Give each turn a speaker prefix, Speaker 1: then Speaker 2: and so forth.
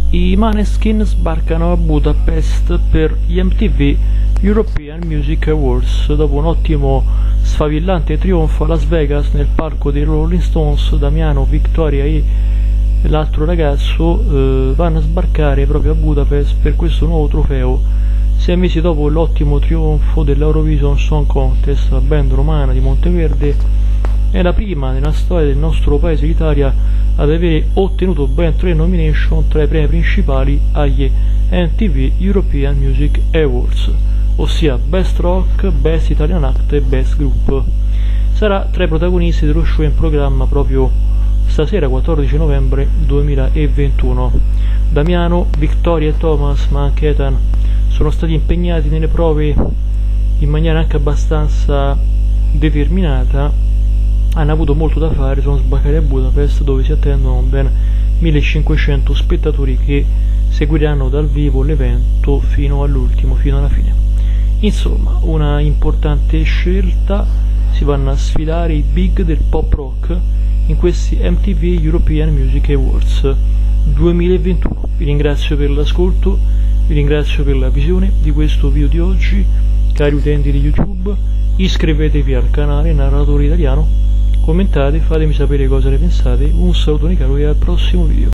Speaker 1: I Maneskin sbarcano a Budapest per gli MTV European Music Awards dopo un ottimo sfavillante trionfo a Las Vegas nel palco dei Rolling Stones. Damiano, Victoria e l'altro ragazzo vanno a sbarcare proprio a Budapest per questo nuovo trofeo 6 mesi dopo l'ottimo trionfo dell'Eurovision Song Contest. La band romana di Monteverde è la prima nella storia del nostro paese d'Italia ad avere ottenuto ben 3 nomination tra i premi principali agli MTV European Music Awards, ossia Best Rock, Best Italian Act e Best Group. Sarà tra i protagonisti dello show in programma proprio stasera 14 novembre 2021. Damiano, Victoria e Thomas, ma anche Ethan, sono stati impegnati nelle prove in maniera anche abbastanza determinata. Hanno avuto molto da fare, sono sbarcati a Budapest dove si attendono ben 1500 spettatori che seguiranno dal vivo l'evento fino all'ultimo, fino alla fine. Insomma, una importante scelta, si vanno a sfidare i big del pop rock in questi MTV European Music Awards 2021. Vi ringrazio per l'ascolto, vi ringrazio per la visione di questo video di oggi, cari utenti di YouTube. Iscrivetevi al canale Narratore Italiano, commentate, fatemi sapere cosa ne pensate. Un saluto caro e al prossimo video.